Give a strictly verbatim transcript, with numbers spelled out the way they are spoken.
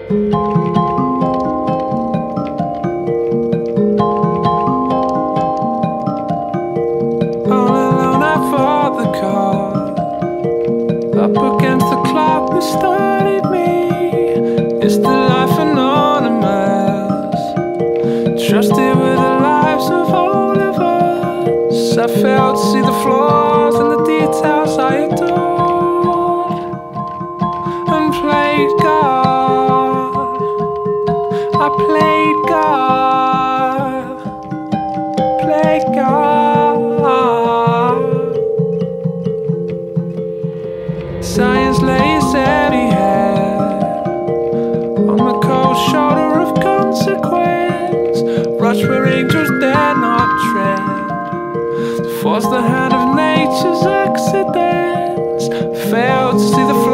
Up against the clock that started me. It's the life anonymous, trusted with the lives of all of us. I failed to see the flaws and the details I adored, and played God. I played God, played God. Science lays heavy head on the cold shoulder of consequence. Rush where angels dare not tread, to force the hand of nature's accidents. Failed to see the flaw